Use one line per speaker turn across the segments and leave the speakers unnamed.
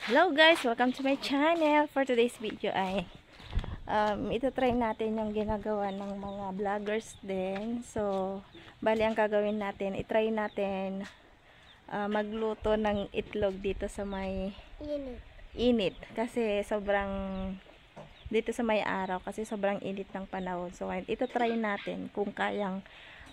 Hello guys! Welcome to my channel. For today's video ay ito try natin yung ginagawa ng mga vloggers din. So, bali ang gagawin natin, itry natin magluto ng itlog dito sa may init. Kasi sobrang dito sa may araw kasi sobrang init ng panahon. So, ito try natin kung kayang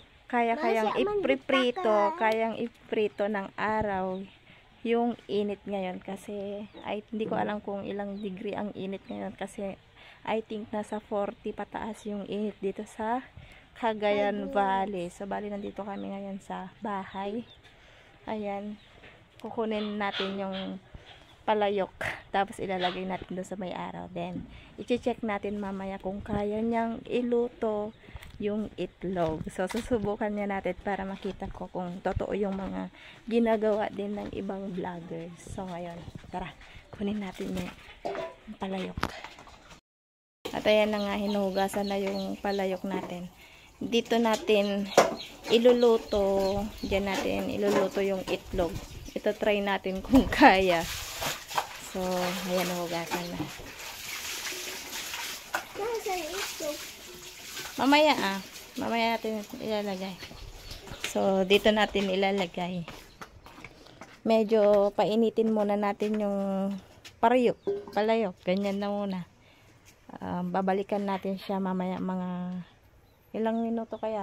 iprito ng araw yung init ngayon kasi hindi ko alam kung ilang degree ang init ngayon kasi I think nasa 40 pataas yung init dito sa Cagayan Valley. So bali nandito kami ngayon sa bahay. Ayan, kukunin natin yung palayok tapos ilalagay natin doon sa may araw. Then i-check natin mamaya kung kaya niyang iluto yung itlog. So, susubukan niya natin para makita ko kung totoo yung mga ginagawa din ng ibang vloggers. So, ngayon, tara, kunin natin yung palayok. At ayan na nga, hinuhugasan na yung palayok natin. Dito natin iluluto, dyan natin iluluto yung itlog. Ito try natin kung kaya. So, ayan, nahugasan na. Mamaya natin ilalagay. So, dito natin ilalagay. Medyo painitin muna natin yung palayok. Ganyan na muna. Babalikan natin siya mamaya mga ilang minuto kaya.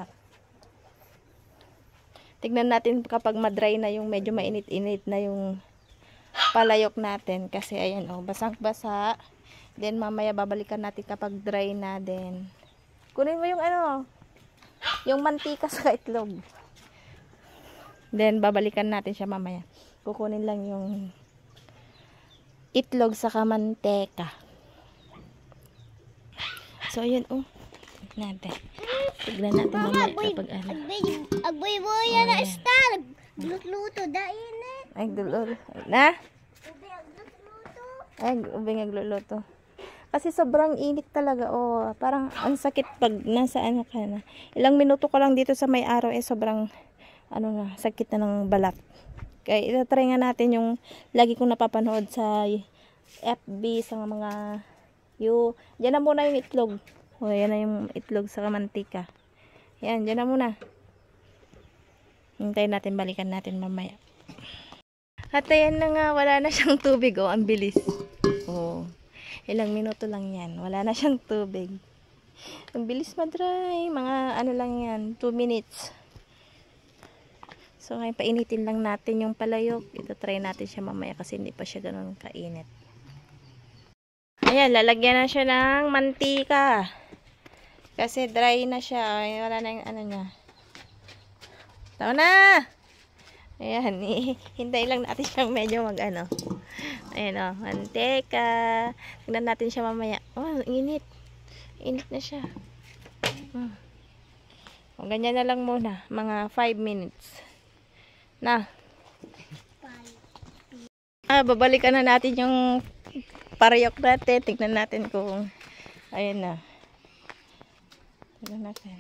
Tignan natin kapag madry na yung medyo mainit-init na yung palayok natin. Kasi ayan basang-basa. Then mamaya babalikan natin kapag dry na din. Kunin mo yung yung mantika sa itlog. Then babalikan natin siya mamaya. Kukunin lang yung itlog sa manteka. So ayun natin. Tignan natin mamaya kapag
Agboy-boy na star. Luto dain eh.
Ay dulol. Na? Ay ubing agluluto. Kasi sobrang init talaga. Parang ang sakit pag nasa ka na. Ilang minuto ka lang dito sa may araw sobrang sakit na ng balat. Kaya itatry nga natin yung lagi kong napapanood sa FB sa mga diyan na muna yung itlog. Yan na yung itlog sa mantika. Yan, diyan na muna. Hintayin natin, balikan natin mamaya. At ayan na nga, wala na siyang tubig. Ang bilis. Ilang minuto lang yan. Wala na siyang tubig. Ang bilis madry. Mga lang yan. 2 minutes. So, ngayon painitin lang natin yung palayok. Ito try natin siya mamaya kasi hindi pa siya ganun kainit. Ayan, lalagyan na siya ng mantika. Kasi dry na siya. Wala na yung niya. Tama na! Ayan, hintay lang natin siyang medyo ayan manteka. Tignan natin siya mamaya. Init. Init na siya. Ganyan na lang muna. Mga 5 minutes. Na. Babalikan na natin yung palayok natin. Tignan natin kung ayan na. Tignan natin.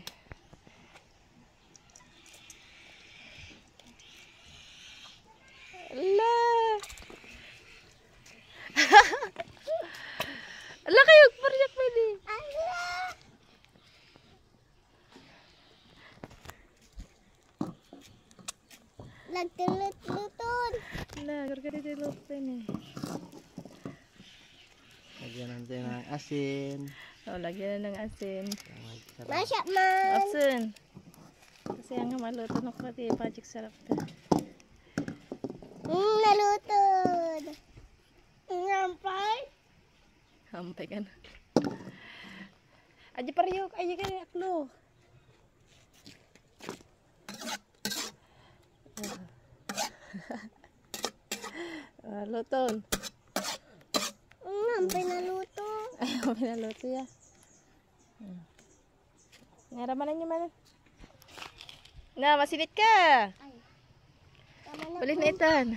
Ala kayo, paryak pwede.
Lagtulutun.
Gargari-lutin eh.
Lagyan natin ng asin.
Lagyan na ng asin.
Masya man.
Asin. Kasi nga maluto ng pati, pajik sarap ka.
Nalutun. Ngampay.
Hampay ka na. Aji pariyok, aji ka na aklo. Luton.
Ngampay naluto.
Ay, hampay na luto ya. Ngaraman niyo man. Na, masinit ka. Balik na itan.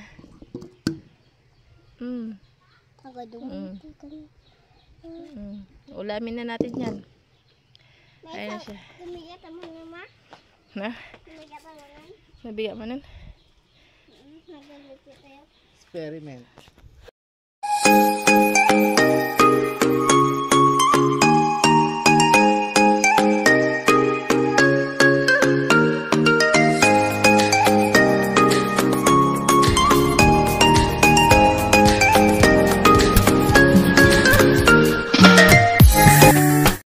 Ulamin na natin yan. Ayan na siya.
Tumigat mo naman.
Na?
Tumigat mo naman.
Nabiga mo nun?
Nagalit tayo.
Experiment.